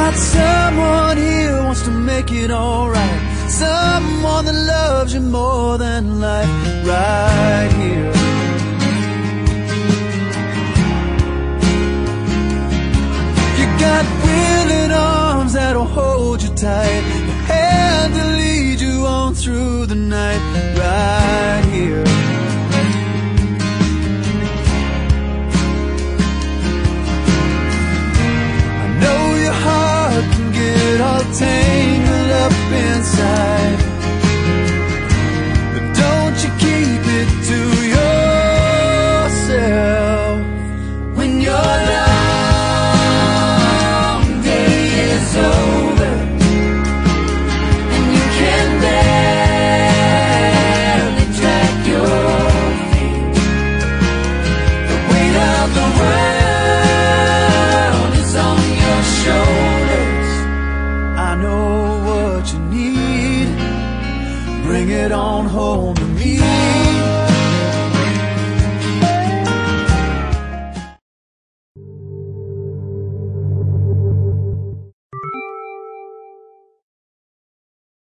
got someone here who wants to make it alright, someone that loves you more than life, right here. You got willing arms that'll hold you tight, a hand to lead you on through the night, right here. All tangled up inside, but don't you keep it to yourself. When your long day is over and you can barely drag your feet, the weight of the world is on your shoulders. I know what you need, bring it on home to me.